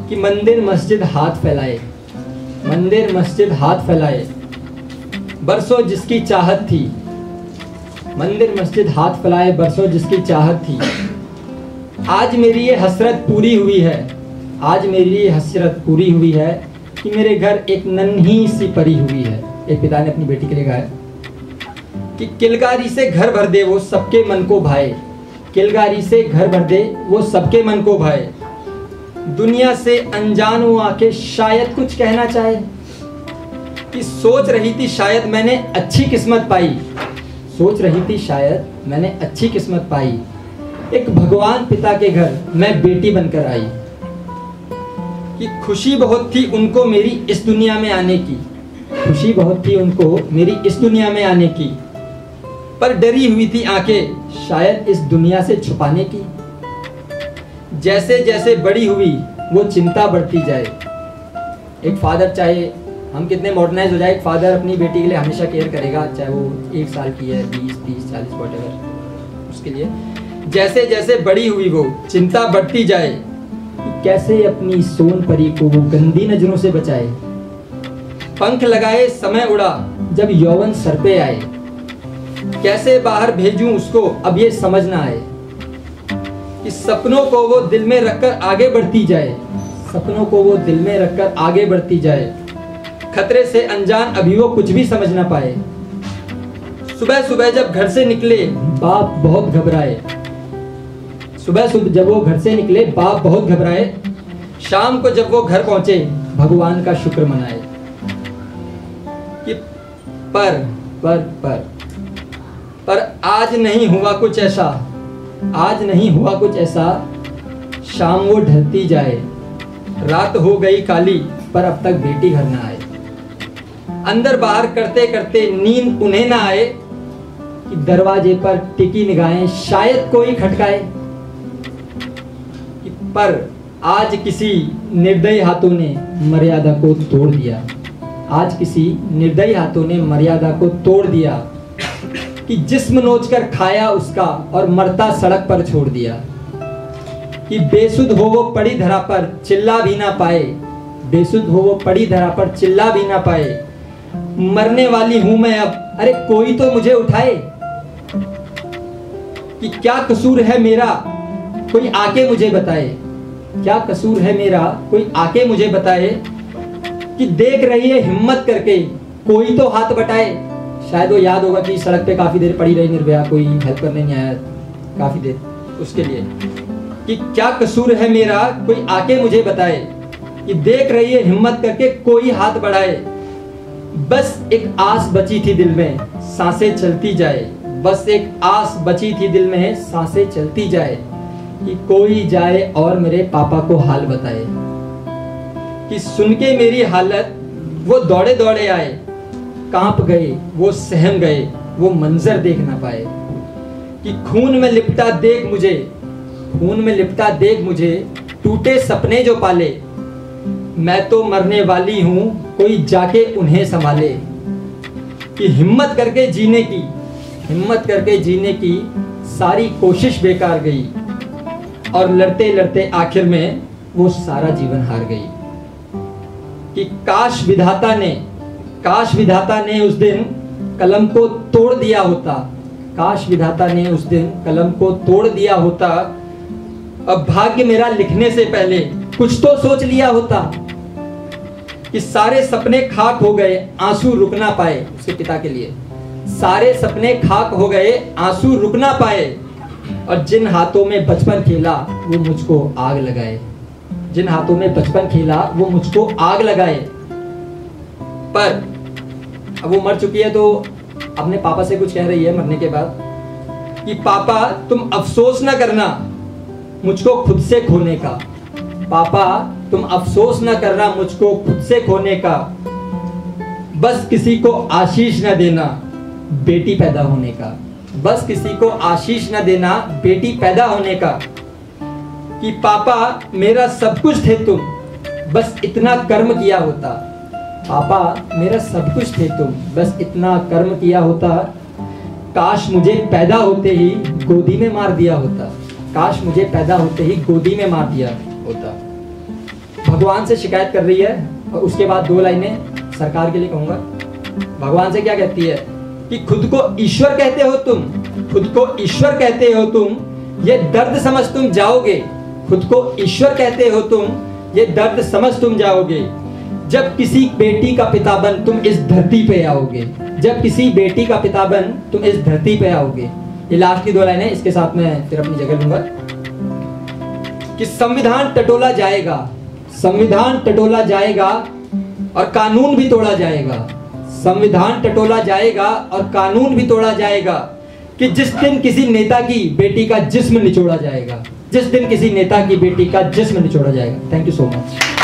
कि मंदिर मस्जिद हाथ फैलाए, मंदिर मस्जिद हाथ फैलाए, बरसों जिसकी चाहत थी, मंदिर मस्जिद हाथ फैलाए बरसों जिसकी चाहत थी। आज मेरी ये हसरत पूरी हुई है, आज मेरी ये हसरत पूरी हुई है कि मेरे घर एक नन्ही सी परी हुई है। एक पिता ने अपनी बेटी के लिए गाया कि किलकारी से घर भर दे वो सबके मन को भाए, किलकारी से घर भर दे वो सबके मन को भाए। दुनिया से अनजान वो आके शायद कुछ कहना चाहे कि सोच रही थी शायद मैंने अच्छी किस्मत पाई, सोच रही थी शायद मैंने अच्छी किस्मत पाई। एक भगवान पिता के घर मैं बेटी बनकर आई कि खुशी बहुत थी उनको मेरी इस दुनिया में आने की, खुशी बहुत थी उनको मेरी इस दुनिया में आने की। पर डरी हुई थी आंखें शायद इस दुनिया से छुपाने की। जैसे जैसे बड़ी हुई वो चिंता बढ़ती जाए। एक फादर, चाहे हम कितने मॉडर्नाइज हो जाए, एक फादर अपनी बेटी के लिए हमेशा केयर करेगा, चाहे वो 1 साल की है, 20, 30, 40 व्हाटएवर, उसके लिए। जैसे जैसे बड़ी हुई वो चिंता बढ़ती जाए कि कैसे अपनी सोन परी को वो गंदी नजरों से बचाए। पंख लगाए समय उड़ा जब यौवन सर पे आए, कैसे बाहर भेजूं उसको अब ये समझ ना आए कि सपनों को वो दिल में रखकर आगे बढ़ती जाए, सपनों को वो दिल में रखकर आगे बढ़ती जाए। खतरे से अनजान अभी वो कुछ भी समझ ना पाए। सुबह सुबह जब घर से निकले बाप बहुत घबराए, सुबह सुबह जब वो घर से निकले बाप बहुत घबराए। शाम को जब वो घर पहुंचे भगवान का शुक्र मनाए कि पर आज नहीं हुआ कुछ ऐसा, आज नहीं हुआ कुछ ऐसा। शाम वो ढलती जाए, रात हो गई काली पर अब तक बेटी घर ना आए। अंदर बाहर करते करते नींद उन्हें ना आए कि दरवाजे पर टिकी निगाहें शायद कोई खटकाए। पर आज किसी निर्दयी हाथों ने मर्यादा को तोड़ दिया, आज किसी निर्दयी हाथों ने मर्यादा को तोड़ दिया कि जिस्म नोचकर खाया उसका और मरता सड़क पर छोड़ दिया। कि बेसुध हो वो पड़ी धरा पर चिल्ला भी ना पाए, बेसुध हो वो पड़ी धरा पर चिल्ला भी ना पाए। मरने वाली हूं मैं अब, अरे कोई तो मुझे उठाए। कि क्या कसूर है मेरा कोई आके मुझे बताए, क्या कसूर है मेरा कोई आके मुझे बताए। कि देख रही है हिम्मत करके कोई तो हाथ बटाए। शायद वो याद होगा कि सड़क पे काफी देर पड़ी रही निर्भया, कोई हेल्प करने नहीं आया काफी देर, उसके लिए। कि क्या कसूर है मेरा कोई आके मुझे बताए। कि देख रही है हिम्मत करके कोई हाथ बढ़ाए। बस एक आस बची थी दिल में सांसें चलती जाए, बस एक आस बची थी दिल में सांसें चलती जाए। कि कोई जाए और मेरे पापा को हाल बताए। कि सुन के मेरी हालत वो दौड़े दौड़े आए, कांप गए वो सहम गए वो मंजर देख ना पाए। कि खून में लिपटा देख मुझे, खून में लिपटा देख मुझे टूटे सपने जो पाले। मैं तो मरने वाली हूं कोई जाके उन्हें संभाले। कि हिम्मत करके जीने की, हिम्मत करके जीने की सारी कोशिश बेकार गई और लड़ते लड़ते आखिर में वो सारा जीवन हार गई। कि काश विधाता ने उस दिन कलम को तोड़ दिया होता, काश विधाता ने उस दिन कलम को तोड़ दिया होता। अब भाग्य मेरा लिखने से पहले कुछ तो सोच लिया होता। कि सारे सपने खाक हो गए आंसू रुक ना पाए, उसके पिता के लिए। सारे सपने खाक हो गए आंसू रुक ना पाए। और जिन हाथों में बचपन खेला वो मुझको आग लगाए, जिन हाथों में बचपन खेला वो मुझको आग लगाए। पर अब वो मर चुकी है तो अपने पापा से कुछ कह रही है मरने के बाद कि पापा तुम अफसोस ना करना मुझको खुद से खोने का, पापा तुम अफसोस ना करना मुझको खुद से खोने का। बस किसी को आशीष ना देना बेटी पैदा होने का, बस किसी को आशीष ना देना बेटी पैदा होने का। कि पापा मेरा सब कुछ थे तुम, बस इतना कर्म किया होता। पापा मेरा सब कुछ थे तुम, बस इतना कर्म किया होता। काश मुझे पैदा होते ही गोदी में मार दिया होता, काश मुझे पैदा होते ही गोदी में मार दिया होता। भगवान से शिकायत कर रही है और उसके बाद 2 लाइनें सरकार के लिए कहूंगा। भगवान से क्या कहती है कि खुद को ईश्वर कहते हो तुम, खुद को ईश्वर कहते हो तुम, ये दर्द समझ तुम जाओगे। खुद को ईश्वर कहते हो तुम, ये दर्द समझ तुम जाओगे। जब किसी बेटी का पिता बन तुम इस धरती पे आओगे, जब किसी बेटी का पिता बन तुम इस धरती पे आओगे। ये लास्ट की 2 लाइनें, इसके साथ मैं फिर अपनी जगह लूंगा कि संविधान टटोला जाएगा, संविधान टटोला जाएगा और कानून भी तोड़ा जाएगा। संविधान टटोला जाएगा और कानून भी तोड़ा जाएगा कि जिस दिन किसी नेता की बेटी का जिस्म निचोड़ा जाएगा, जिस दिन किसी नेता की बेटी का जिस्म निचोड़ा जाएगा। Thank you so much.